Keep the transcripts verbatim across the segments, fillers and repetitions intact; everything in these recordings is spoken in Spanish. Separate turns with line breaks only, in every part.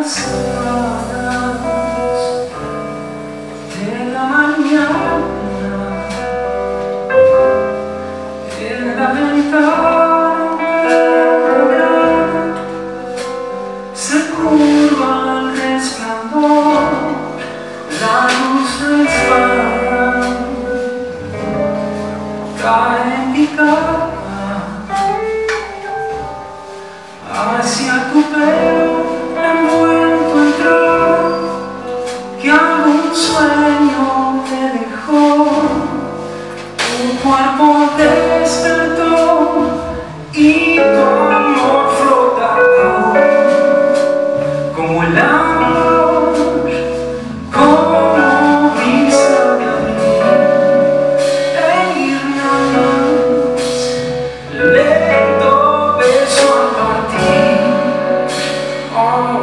manzanas de la mañana en la ventana se curva el resplandor, la luz resbala, cae en mi cama hacia tu pelo envuelto en trapo que algún sueño te dejó. Tu cuerpo despertó y tu amor flota como el amor, como brisa de abril e irnos lento beso al partir. Oh.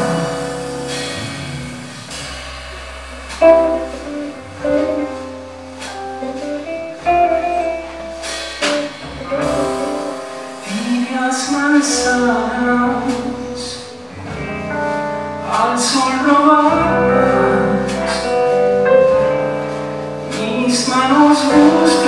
Tibias manzanas al sol robadas, mis manos buscan